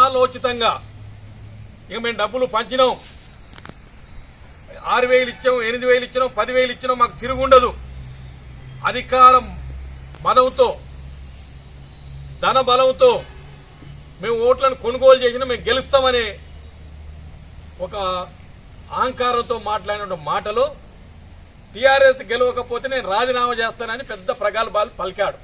నాలోచితంగా ఇక మేము డబ్బులు పంచినాం, 6,000 ఇచ్చాం, 8,000 ఇచ్చినాం, 10,000 ఇచ్చినాం, మాకు తిరుగుండదు. అధికారం బలంతో, ధన బలంతో మేము ఓట్లను కొనుగోలు చేసినా మేము గెలుస్తామని ఒక అహంకారంతో మాట్లాడిన మాటలు, టీఆర్ఎస్ గెలవకపోతే నేను రాజీనామా చేస్తానని పెద్ద ప్రగల్భాలు పలికాడు.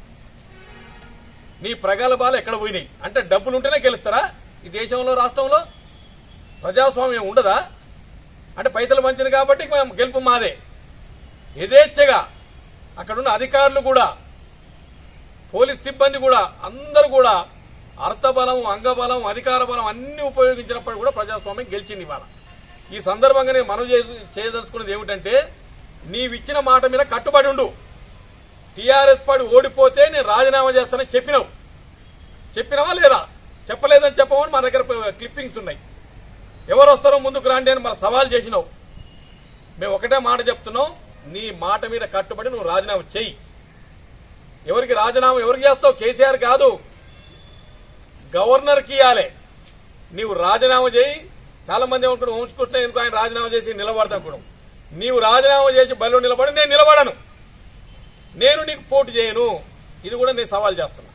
నీ ప్రగల్భాలు ఎక్కడ పోయినాయి? అంటే డబ్బులు ఉంటేనే గెలుస్తారా ఈ దేశంలో, రాష్ట్రంలో? ప్రజాస్వామ్యం ఉండదా? అంటే పైసలు మంచిది కాబట్టి గెలుపు మాదే. యథేచ్ఛగా అక్కడున్న అధికారులు కూడా, పోలీస్ సిబ్బంది కూడా, అందరూ కూడా అర్థబలం, అంగబలం, అధికార బలం అన్ని ఉపయోగించినప్పుడు కూడా ప్రజాస్వామ్యం గెలిచింది ఇవాళ. ఈ సందర్భంగా నేను మనవి చేయదలుచుకున్నది ఏమిటంటే, నీవిచ్చిన మాట మీద కట్టుబడి ఉండు. టీఆర్ఎస్ పార్టీ ఓడిపోతే నేను రాజీనామా చేస్తానని చెప్పినావా లేదా? చెప్పలేదని చెప్పమని మా దగ్గర క్లిప్పింగ్స్ ఉన్నాయి. ఎవరు వస్తారో ముందుకు రాండి అని మన సవాల్ చేసినావు. మేము ఒకటే మాట చెప్తున్నాం, నీ మాట మీద కట్టుబడి నువ్వు రాజీనామా చెయ్యి. ఎవరికి రాజీనామా ఎవరికి చేస్తావు? కేసీఆర్ కాదు, గవర్నర్కి ఇవ్వాలి. నీవు రాజీనామా చేయి. చాలా మంది ఏమనుకుంటారు, వంశకృష్ణ ఎందుకు ఆయన రాజీనామా చేసి నిలబడతా అనుకోవడం. నీవు రాజీనామా చేసి బరిలో నిలబడి నేను నిలబడను, నేను నీకు పోటీ చేయను. ఇది కూడా నేను సవాల్ చేస్తున్నా.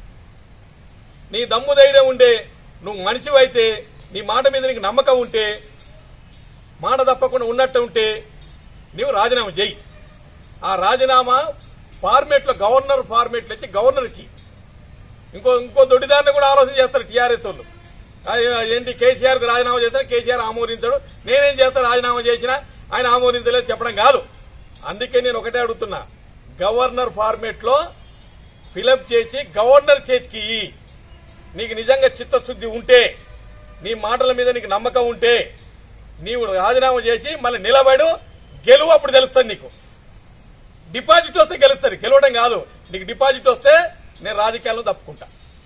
నీ దమ్ము ధైర్యం ఉండే, నువ్వు మనిషివైతే, నీ మాట మీద నీకు నమ్మకం ఉంటే, మాట తప్పకుండా ఉన్నట్టు ఉంటే నీవు రాజీనామా చేయి. ఆ రాజీనామా ఫార్మేట్లో, గవర్నర్ ఫార్మేట్లో ఇచ్చి గవర్నర్కి ఇంకో దొడ్డిదారిని కూడా ఆలోచన చేస్తారు టీఆర్ఎస్ వాళ్ళు. ఏంటి కేసీఆర్కి రాజీనామా చేస్తాను, కేసీఆర్ ఆమోదించాడు, నేనేం చేస్తాను రాజీనామా చేసినా ఆయన ఆమోదించలేదు చెప్పడం కాదు. అందుకే నేను ఒకటే అడుగుతున్నా, గవర్నర్ ఫార్మేట్లో ఫిలప్ చేసి గవర్నర్ చేతికి నీకు నిజంగా చిత్తశుద్ధి ఉంటే, నీ మాటల మీద నీకు నమ్మకం ఉంటే నీవు రాజీనామా చేసి మళ్ళీ నిలబడు, గెలువు. అప్పుడు తెలుస్తుంది నీకు. డిపాజిట్ వస్తే గెలుస్తుంది, గెలవడం కాదు. నీకు డిపాజిట్ వస్తే నేను రాజకీయాల్లో తప్పుకుంటా.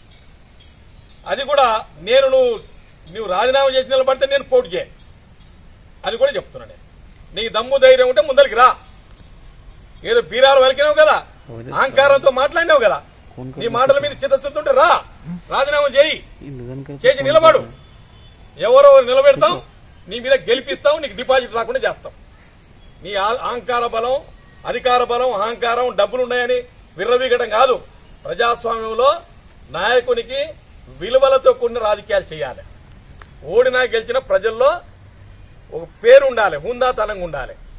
అది కూడా నేను నువ్వు రాజీనామా చేసి నిలబడితే నేను పోటీ చేయ, అది కూడా చెప్తున్నా. నేను నీ దమ్ము ధైర్యం ఉంటే ముందరికి రా. ఏదో బీరాలు వలికినావు కదా, అహంకారంతో మాట్లాడినావు కదా, నీ మాటల మీద చిత్తశుద్ధి ఉంటే రా, రాజీనామా చేసి నిలబడు. ఎవరో నిలబెడతాం, నీ మీద గెలిపిస్తాం, నీకు డిపాజిట్ రాకుండా చేస్తాం. నీ అహంకార బలం, అధికార బలం, అహంకారం, డబ్బులున్నాయని విర్రవీగడం కాదు. ప్రజాస్వామ్యంలో నాయకునికి విలువలతో కూడిన రాజకీయాలు చేయాలి. ఓడినా గెలిచిన ప్రజల్లో ఒక పేరు ఉండాలి, హుందాతనంగా ఉండాలి.